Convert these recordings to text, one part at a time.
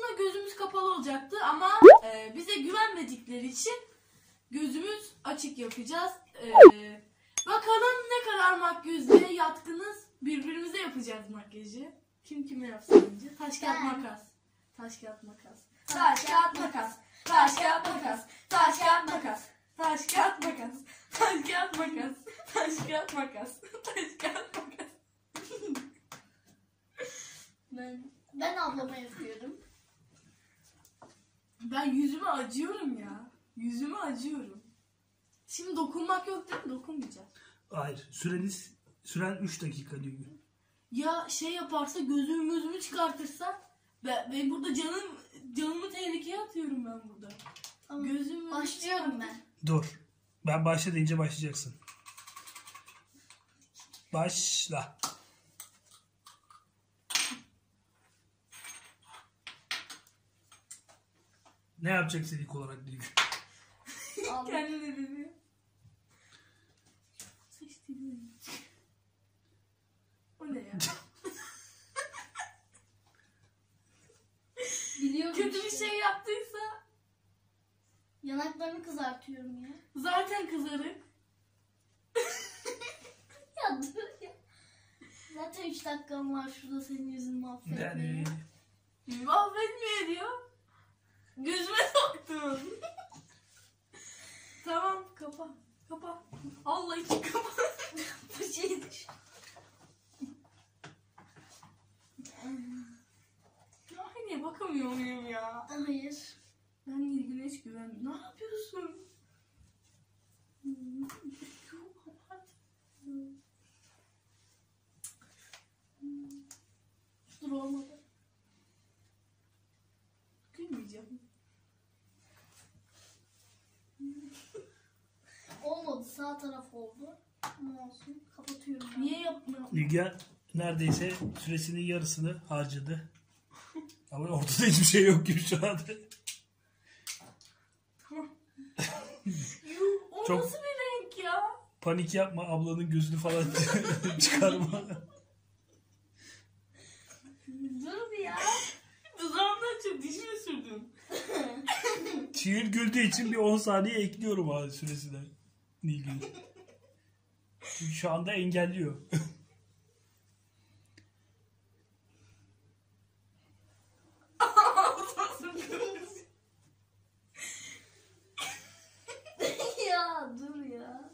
aslında gözümüz kapalı olacaktı ama bize güvenmedikleri için gözümüz açık yapacağız. Bakalım ne kadar makyöze yatkınız. Birbirimize yapacağız makyajı. Kim kime yapsın önce? Taş kağıt makas. Taş kağıt makas. Taş kağıt makas. Taş kağıt makas. Taş kağıt makas. Taş kağıt makas. Taş kağıt makas. Taş kağıt makas. Taş kağıt makas. Ben ablama yapıyorum. Ben yüzüme acıyorum ya. Yüzüme acıyorum. Şimdi dokunmak yok değil mi? Dokunmayacağız. Hayır. Süren 3 dakika diyor. Ya şey yaparsa gözümü çıkartırsa ben burada canımı tehlikeye atıyorum ben burada. Tamam. Başlıyorum ben. Dur. Ben başla deyince başlayacaksın. Başla. Ne yapacaksın ilk olarak Nilgün? Kendine dedi. Seçtiğim. O ne ya? Biliyorum Kötü bir işte. şey yaptıysa Yanaklarını kızartıyorum ya. zaten kızarık. Ya dur ya. Zaten 3 dakikam var şurada senin yüzünü mahvetmeye. Yani Mahvetmiyor diyor. Gözüme soktun. Tamam kapa. Kapa. Allah için kapa. Bu şey düş. Ay bakamıyor muyum ya? Hayır. Ben Nilgün'e hiç güvenmiyorum. Ne yapıyorsun? Dur olmadı. Gülmeyeceğim. Olmadı. Sağ taraf oldu. Ne olsun? Kapatıyorum ben. Niye yapmıyorum? Nilgün neredeyse süresinin yarısını harcadı. Ama ortada hiçbir şey yok gibi şu anda. O Çok- nasıl bir renk ya? Panik yapma, ablanın gözünü falan çıkarma. Dur bir ya. Dudağımdan çok diş mi sürdün? Şiir güldüğü için bir 10 saniye ekliyorum abi süresine. Nilgün. Çünkü şu anda engelliyor. Ya dur ya.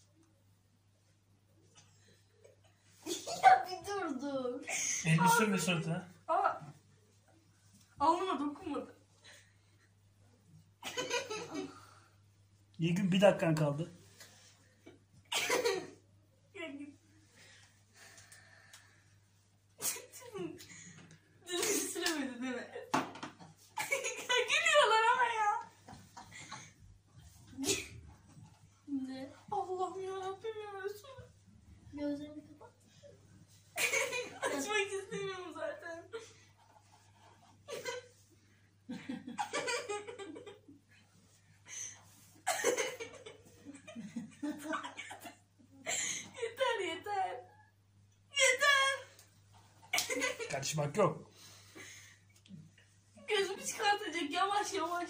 Ya bir dur. Elini sürme suratına. Aa, alnıma dokunmadı. Nilgün bir dakikan kaldı. Ya git. Düzgün süremedi değil mi? Ya gülüyorlar ama ya. Ne? Allah'ım yarabbim ya Resulüm. Gözlerini kapat. Açmak istemiyorum zaten. Yeter yeter. Yeter. Karışmak yok. Gözümü çıkartacak yavaş yavaş.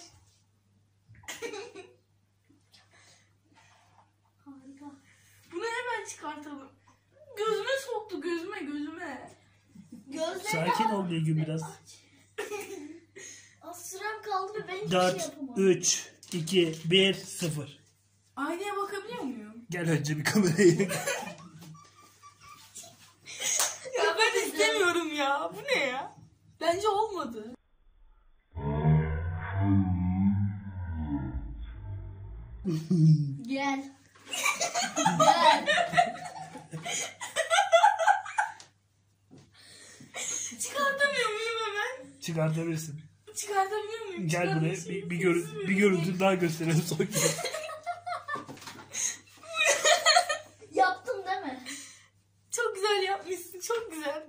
Harika. Bunu hemen çıkartalım. Gözüme soktu gözüme. Gözlerini Sakin ol Nilgün biraz. Az sürem kaldı ve ben hiçbir şey 4, yapamadım. 3, 2, 1, 0. Aynaya bakabiliyor muyum? Gel önce bir kamerayı. Ya ben istemiyorum ya. Bu ne ya? Bence olmadı. Gel. Gel. Çıkartamıyor muyum hemen? Çıkartabilirsin. Çıkartabiliyor muyum? Gel buraya Çıkartmışım. bir görüntü daha gösterelim sonra. Yaptım değil mi? Çok güzel yapmışsın. Çok güzel.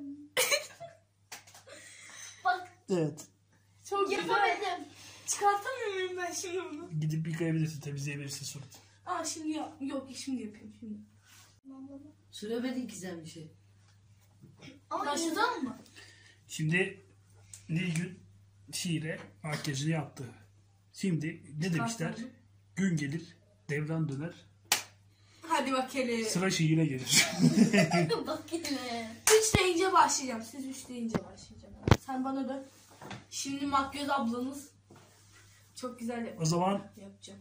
Bak Evet. Çok güzel. yapamadım. Çıkartamıyor muyum ben şimdi bunu? Gidip yıkayabilirsin, temizleyebilirsin suratı. Aa şimdi yok şimdi yapayım şimdi. Süremedin ki sen bir şey. Ama Başlatalım mı? Şimdi Nilgün Şiire makyajını yaptı. Şimdi ne demişler? Gün gelir, devran döner, Hadi bakalım. sıra şiire gelir. Bak hele. 3 deyince başlayacağım. Siz 3 deyince başlayacağım. Sen bana dön. Şimdi makyöz ablanız çok güzel O zaman yapacağım.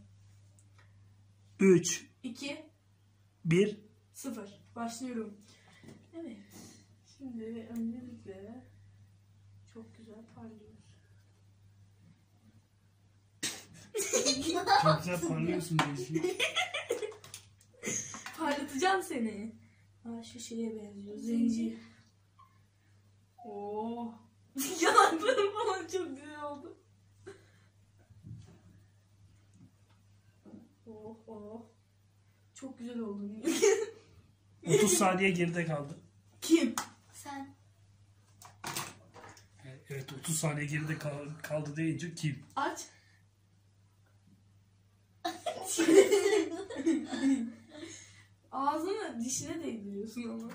3, 2, 1. 0. Başlıyorum. Evet. Şimdi öncelikle çok güzel parlıyoruz. Çok güzel parlıyorsun diyorsun. Parlatacağım seni. Ha, şu şeye benziyor. Zenci. Oo. Yanaklarım falan çok güzel oldu. Oh oh. Çok güzel oldu. 30 saniye geride kaldı. Kim? Sen. Evet 30 saniye geride kaldı deyince kim? Aç. Ağzını dişine değdiriyorsun ama.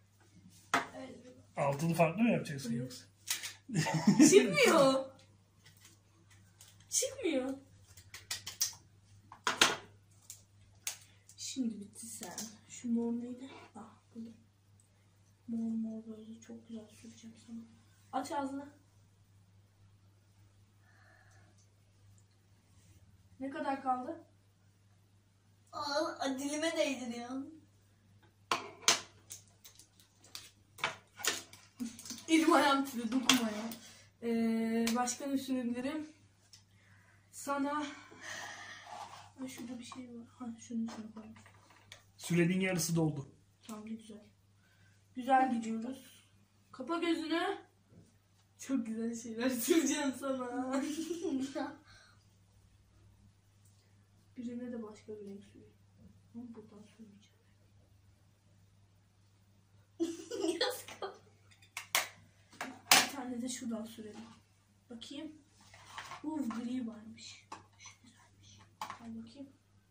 Altını farklı mı yapacaksın yoksa? Çıkmıyor. Çıkmıyor. Şimdi bitti sen. Şu mor neydi? Ah buldum. Mor böyle çok güzel süreceğim sana. Aç ağzını. Ne kadar kaldı? Aa, dilime değdiriyor. Elim ayağım titriyor, dokunma ya. Başka ne sürebilirim? Sana... Ha, şurada bir şey var. Ha, şunu koyayım. Sürenin yarısı doldu. Tamam, ne güzel. Güzel gidiyoruz. Kapa gözünü. Çok güzel şeyler süreceğim sana. Birine de başka bir renk süreyim. Ama buradan sürmeyeceğim. Yazık. Bir tane de şuradan sürelim. Bakayım. Gri varmış. Şu güzelmiş. Al bakayım.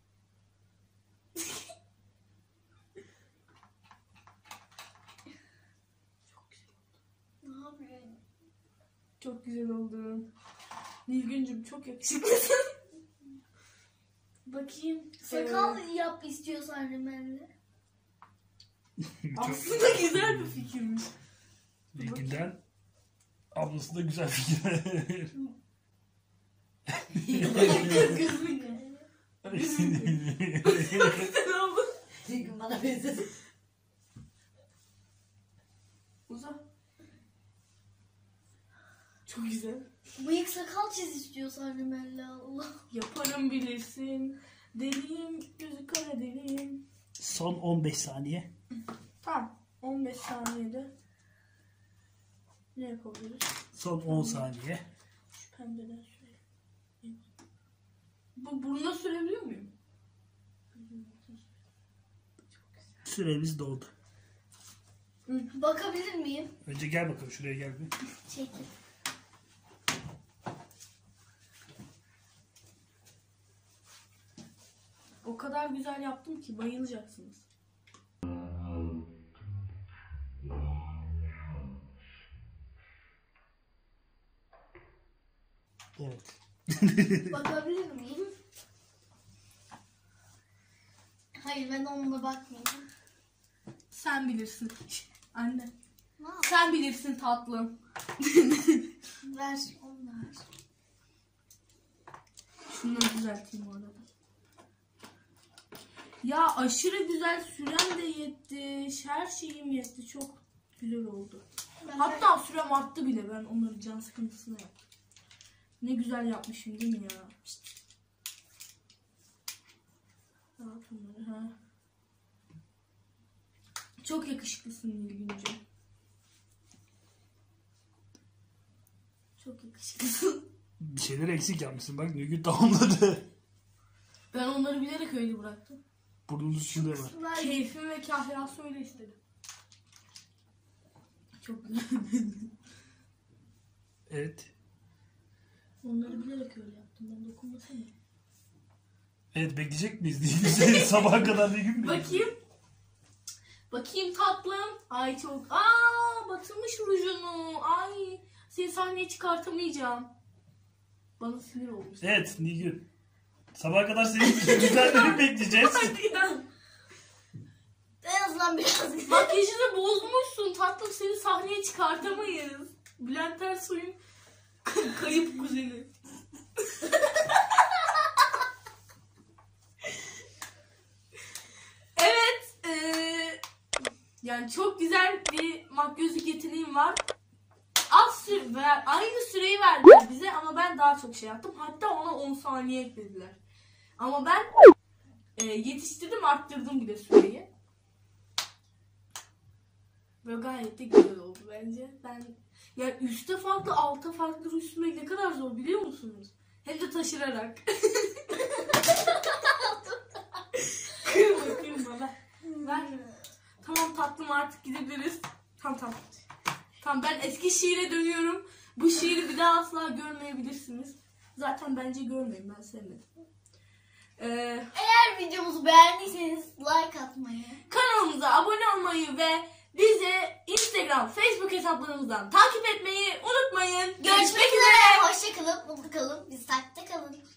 Ne yapıyorsun? Çok güzel oldun. Nilgüncüm çok yakışıklısın. Bakayım. Sakal yap istiyorsan rimelli. Aslında güzel bir fikirmiş. Bilginden ablası da güzel fikir. Güzel oldu. Çünkü bana benzedi. Uza. Çok güzel. Bıyık sakal çiz istiyorsan rimelli, Allah. Yaparım bilirsin. Deliyim, gözü kara deliyim. Son 15 saniye. Tamam. 15 saniyede ne yapabiliriz? Son 10 saniye. Şu pembeden sürelim. Bu burnuna sürebiliyor muyum? Süremiz doldu. Bakabilir miyim? Önce gel bakalım şuraya gel bir. Çekil. O kadar güzel yaptım ki bayılacaksınız. Evet. Bakabilir miyim? Hayır, ben onunla bakmayayım. Sen bilirsin. Anne. Ne yap? Sen bilirsin tatlım. Ver, onu da ver. Şunları düzelteyim bu arada. Ya aşırı güzel sürem de yetti. Her şeyim yetti. Çok güzel oldu. Hatta sürem arttı bile. Ben onları can sıkıntısına yaptım. Ne güzel yapmışım değil mi ya? Rahat onları ha. Çok yakışıklısın Nilgüncüm. Çok yakışıklısın. Bir şeyler eksik yapmışsın. Bak Nilgün tamamladı. Ben onları bilerek öyle bıraktım. Burnunun üstünde var. Ver. Keyfim ve kahyası öyle istedim. Çok güzel. Evet. Onları bilerek öyle yaptım. Ben dokunmasana. Evet bekleyecek miyiz Nilgün? Sabaha kadar Nilgün mü? Bakayım. Bakayım tatlım. Ay çok. Aa, batırmış rujunu. Ay. Seni sahneye çıkartamayacağım. Bana sinir olmuş. Evet Nilgün. Sabaha kadar senin güzelleri bekleyeceğiz. Hadi ya. En azından biraz Makyajını bozmuşsun tatlım, seni sahneye çıkartamayız. Bülent Ersoy'un kayıp kuzeni. Evet, yani çok güzel bir makyözlük yeteneğim var. Aynı süreyi verdiler bize ama ben daha çok şey yaptım. Hatta ona 10 saniye eklediler. Ama ben yetiştirdim, arttırdım bir de süreyi. Ve gayet de güzel oldu bence. Yani üstte farklı, alta farklı ruj sürmek ne kadar zor biliyor musunuz? Hem de taşırarak. Kırma ver. Tamam tatlım, artık gidebiliriz. Tamam. Tamam, ben eski şiire dönüyorum. Bu şiiri bir daha asla görmeyebilirsiniz. Zaten bence görmeyin, ben sevmedim. Eğer videomuzu beğendiyseniz like atmayı, Kanalımıza abone olmayı ve bizi Instagram, Facebook hesaplarımızdan takip etmeyi unutmayın. görüşmek üzere. Hoşça kalın, mutlu kalın, biz takipte kalın.